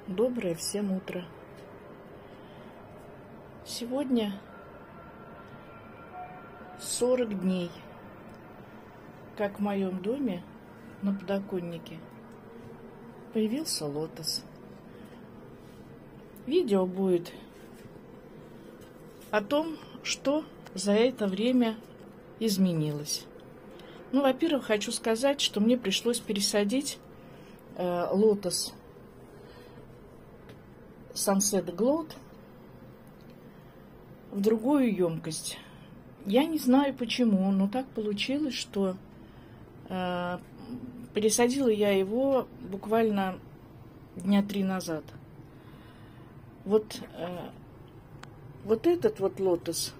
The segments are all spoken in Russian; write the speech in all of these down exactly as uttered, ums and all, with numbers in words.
Доброе всем утро. Сегодня сорок дней, как в моем доме на подоконнике появился лотос. Видео будет о том, что за это время изменилось. Ну, во-первых, хочу сказать, что мне пришлось пересадить э, лотос Sunset Glow в другую емкость. Я не знаю почему, но так получилось, что э, пересадила я его буквально дня три назад. Вот, э, вот этот вот лотос,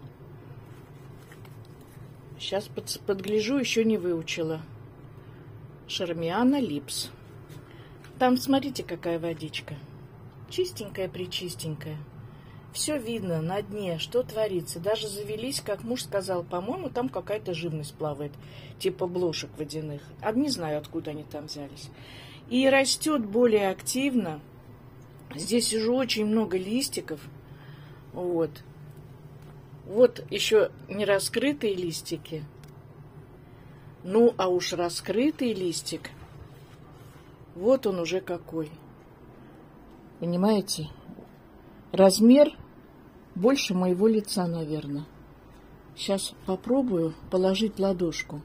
сейчас под, подгляжу, еще не выучила. Шармиана Липс. Там, смотрите, какая водичка. Чистенькая-пречистенькая. Все видно на дне, что творится. Даже завелись, как муж сказал, по-моему, там какая-то живность плавает, типа блошек водяных. А не знаю, откуда они там взялись. И растет более активно. Здесь уже очень много листиков. Вот. Вот еще не раскрытые листики. Ну, а уж раскрытый листик, вот он уже какой. Понимаете? Размер больше моего лица, наверное. Сейчас попробую положить ладошку.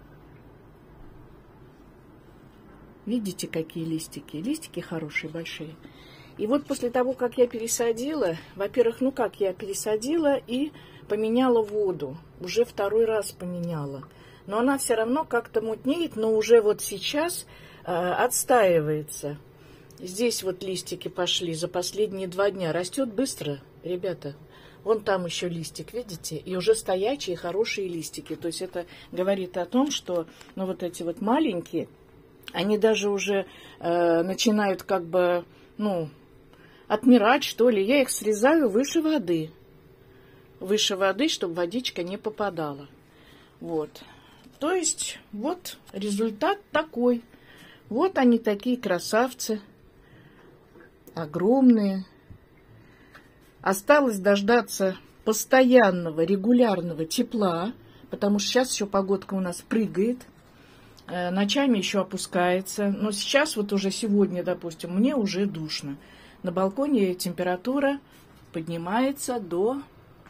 Видите, какие листики? Листики хорошие, большие. И вот после того, как я пересадила, во-первых, ну как я пересадила и поменяла воду. Уже второй раз поменяла. Но она все равно как-то мутнеет, но уже вот сейчас э, отстаивается. Здесь вот листики пошли за последние два дня. Растет быстро, ребята. Вон там еще листик, видите? И уже стоячие, хорошие листики. То есть это говорит о том, что ну, вот эти вот маленькие, они даже уже э, начинают как бы, ну, отмирать, что ли. Я их срезаю выше воды. Выше воды, чтобы водичка не попадала. Вот. То есть вот результат такой. Вот они такие красавцы. Огромные. Осталось дождаться постоянного, регулярного тепла, потому что сейчас еще погодка у нас прыгает, э, ночами еще опускается. Но сейчас, вот уже сегодня, допустим, мне уже душно. На балконе температура поднимается до...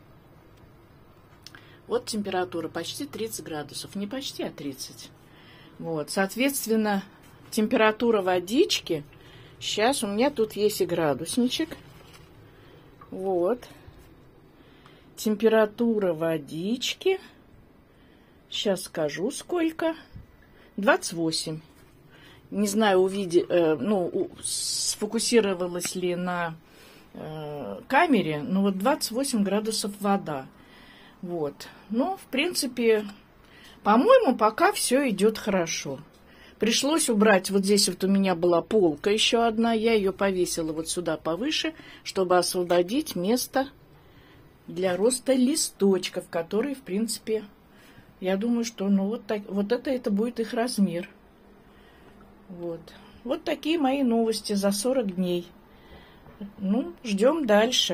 Вот температура почти тридцать градусов. Не почти, а тридцать. Вот, соответственно, температура водички... Сейчас у меня тут есть и градусничек. Вот. Температура водички. Сейчас скажу, сколько. двадцать восемь. Не знаю, увиди, э, ну, сфокусировалась ли на э, камере, но вот двадцать восемь градусов вода. Вот. Ну, в принципе, по-моему, пока все идет хорошо. Пришлось убрать, вот здесь вот у меня была полка еще одна, я ее повесила вот сюда повыше, чтобы освободить место для роста листочков, которые, в принципе, я думаю, что ну вот, так, вот это, это будет их размер. Вот. Вот такие мои новости за сорок дней. Ну, ждем дальше.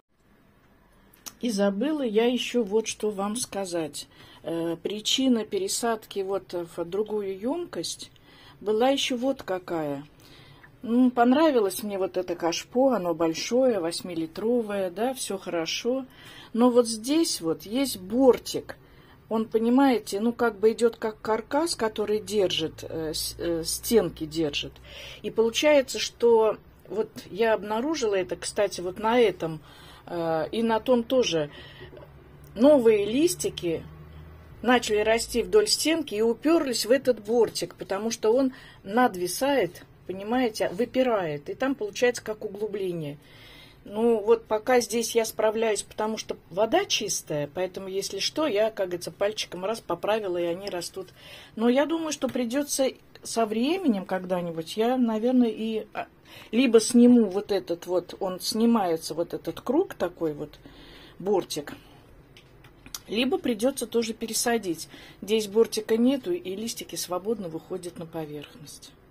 И забыла я еще вот что вам сказать. Э, причина пересадки вот в другую емкость была еще вот какая. Ну, понравилось мне вот это кашпо, оно большое, восьмилитровое, да, все хорошо. Но вот здесь вот есть бортик. Он, понимаете, ну как бы идет как каркас, который держит, э, э, стенки держит. И получается, что вот я обнаружила это, кстати, вот на этом и на том тоже новые листики начали расти вдоль стенки и уперлись в этот бортик, потому что он надвисает, понимаете, выпирает. И там получается как углубление. Ну вот пока здесь я справляюсь, потому что вода чистая, поэтому если что, я, как говорится, пальчиком раз поправила, и они растут. Но я думаю, что придется со временем когда-нибудь, я, наверное, и... Либо сниму вот этот вот, он снимается, вот этот круг такой вот, бортик. Либо придется тоже пересадить. Здесь бортика нету, и листики свободно выходят на поверхность.